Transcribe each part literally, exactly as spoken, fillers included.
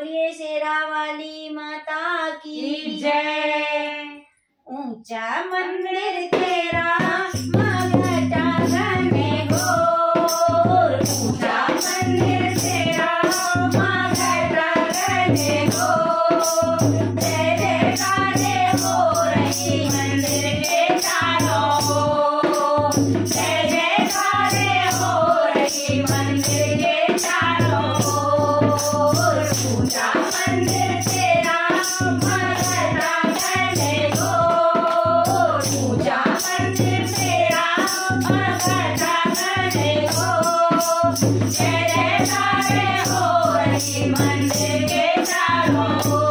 बोलिए शेरा वाली माता की जय। ऊंचा मंदिर तेरा माँ घटा घने घोर, ऊंचा मंदिर तेरा माँ घटा घने घोर। जय जयकारे हो रही मंदिर के चारों ओर, जय जयकारे हो रही मंदिर के चारों ओर। ऊंचा मंदिर तेरा माँ घटा घने घोर, ऊंचा मंदिर तेरा माँ घटा घने घोर। जय जयकारे हो रही मंदिर के चारों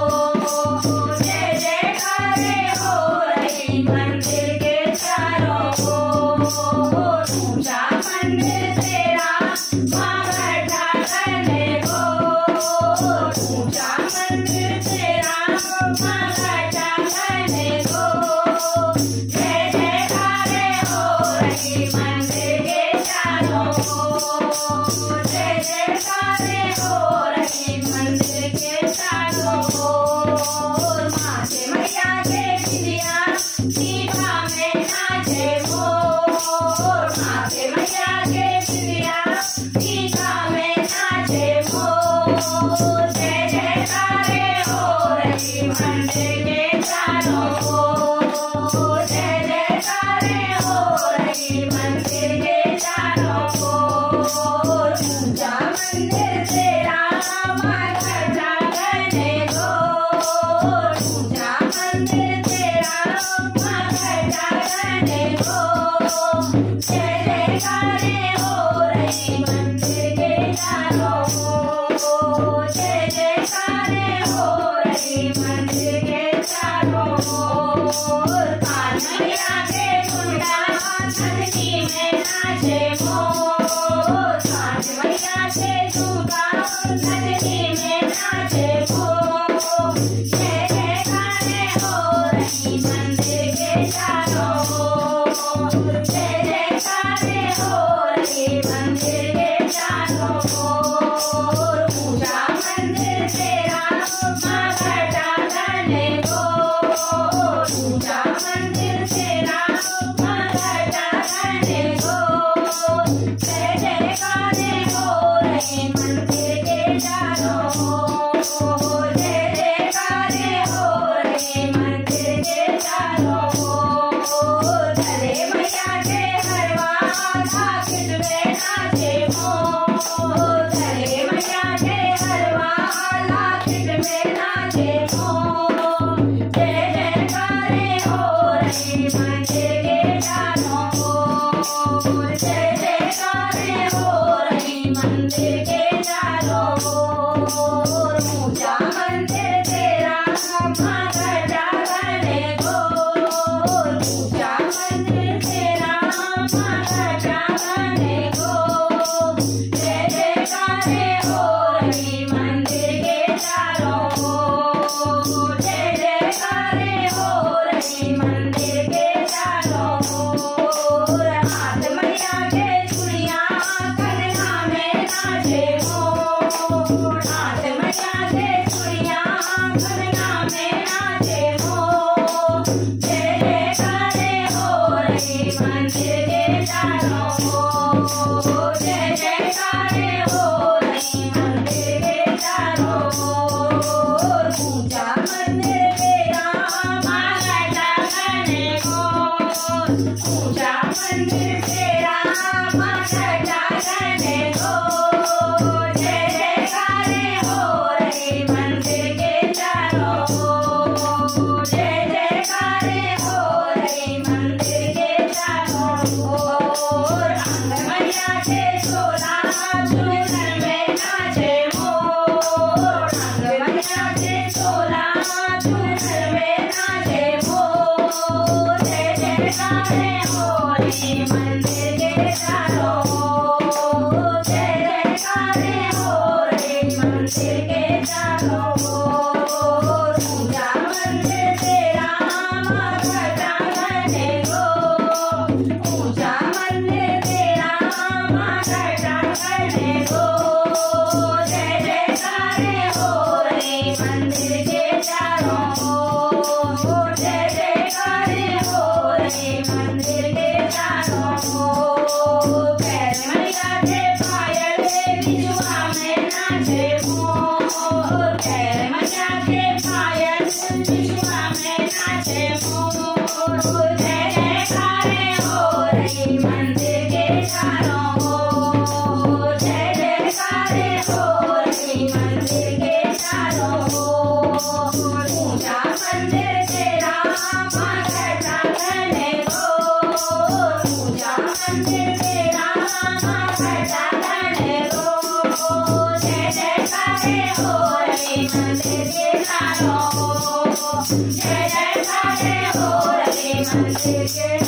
ओर, जय जयकारे हो रही मंदिर के चारों ओर। ऊंचा मंदिर तेरा माँ घटा घने घोर, ऊंचा मंदिर तेरा माँ घटा घने घोर। जय जयकारे हो रही मंदिर के चारों ओर, जय जयकारे हो रही मंदिर के चारों ओर। माथे मैया के बिंदिया सीधा में नाचे मोर, माथे मैया के बिंदिया सीधा में नाचे मोर। जय जयकारे हो रही मंदिर के चारों ओर, जय जयकारे हो रही मंदिर के चारों ओर। ऊंचा मंदिर तेरा माँ घटा घने घोर, ऊंचा मंदिर तेरा माँ घटा घने घोर। जय जयकारे हो रही मंदिर के चारों ओर, जय जयकारे हो रही मंदिर के चारों ओर। कान मैया के झुंडा धरती में नाचे मोर, कान मैया के झुंडा धरती में नाचे मोर। जय जयकारे हो रही मंदिर के चारों ओर, जय जयकारे हो रही मंदिर के चारों ओर। ऊंचा मंदिर तेरा माँ घटा घने घोर, ऊंचा मंदिर तेरा माँ घटा घने घोर। जय जयकारे हो रही मंदिर के चारों ओर, जय जयकारे हो रही मंदिर के चारों ओर। धरे मैया के हरवा लाखिट में नाचे मोर, धरे मैया के हरवा लाखिट में नाचे मोर। जय जयकारे हो रही मंदिर के चारों ओर, जय जयकारे हो रही मंदिर के चारों ओर। ऊंचा मंदिर तेरा माँ घटा घने घोर, ऊंचा मंदिर तेरा माँ घटा घने घोर। जय जयकारे हो रही मंदिर के चारों ओर, जय जयकारे हो रही मंदिर के चारों ओर। हाथ मैया के चूड़िया कन्हा में नाचे मोर, हाथ मैया के चूड़िया कन्हा में नाचे मोर। जय जयकारे हो रही मंदिर के चारों ओर, जय जयकारे हो रही मंदिर के चारों ओर। ऊंचा मंदिर तेरा माँ घटा घने घोर, ऊंचा मंदिर तेरा माँ घटा घने घोर। जय जयकारे हो रही मंदिर के चारों ओर, जय जयकारे हो रही मंदिर के चारों ओर। आंगन मैया के झोला झूलन में नाचे मोर, आंगन मैया के झोला झूलन में नाचे मोर। जय जयकारे हो रही मंदिर के चारों ओर, जय जयकारे हो रही मंदिर के चारों ओर। ऊंचा मंदिर तेरा माँ घटा घने घोर, ऊंचा मंदिर तेरा माँ घटा घने घोर। जय जयकारे हो रही चारों ओर, जय जयकारे हो रहे मंदिर के चारों ओर। पैर में गाजे पायल बिजुआ में नाचे मोर, पैर में गाजे पायल बिजुआ में नाचे मोर। जय जयकारे हो रही मंदिर के चारों ओर, जय जयकारे हो रही मंदिर के चारों ओर। ऊंचा मंदिर तेरा माँ घटा घने गोर, ऊंचा मंदिर तेरा माँ घटा घने गोर। जय जयकारे हो रही मंदिर के चारों ओर, जय जयकारे हो रही मंदिर के